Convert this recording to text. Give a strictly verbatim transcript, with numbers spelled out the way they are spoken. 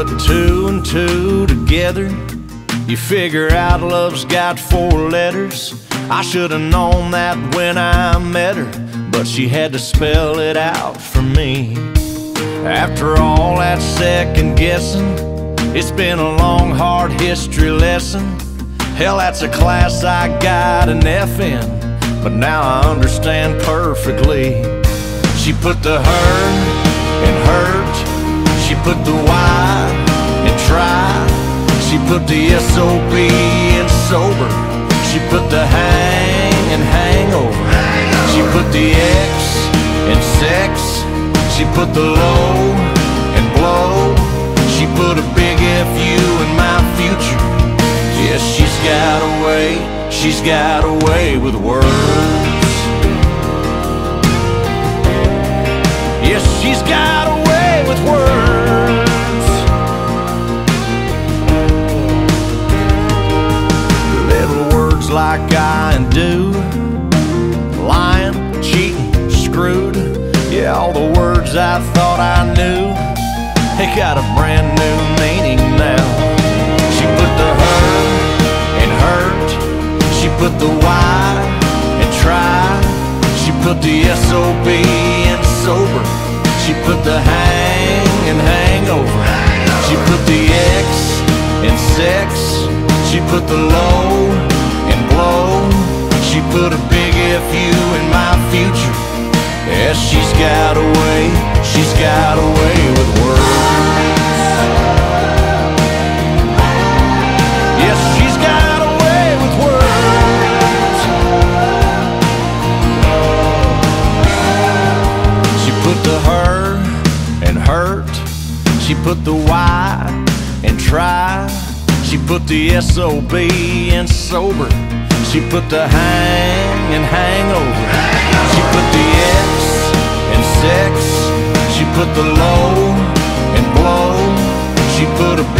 Put two and two together, you figure out love's got four letters. I should've known that when I met her, but she had to spell it out for me. After all that second guessing, it's been a long, hard history lesson. Hell, that's a class I got an F in, but now I understand perfectly. She put the her in hurt, she put the Y in try, she put the S O B in sober, she put the hang in hangover, she put the X in sex, she put the low in blow, she put a big F U in my future. Yes, she's got a way, she's got a way with words. Yes, she's got a way with words. Little words like I and do, lying, cheating, screwed. Yeah, all the words I thought I knew, they got a brand new meaning now. She put the her in hurt, she put the Y in try, she put the S O B in sober, she put the hang in hangover, she put the X in sex, she put the low in blow, she put a big F U in my future. Yes, she's got a way, she's got a way with words. Yes, she's got a way with words. She put the her in hurt, she put the Y in try, she put the S O B in sober, she put the hang in hangover, she put the X in sex, she put the low in blow, she put a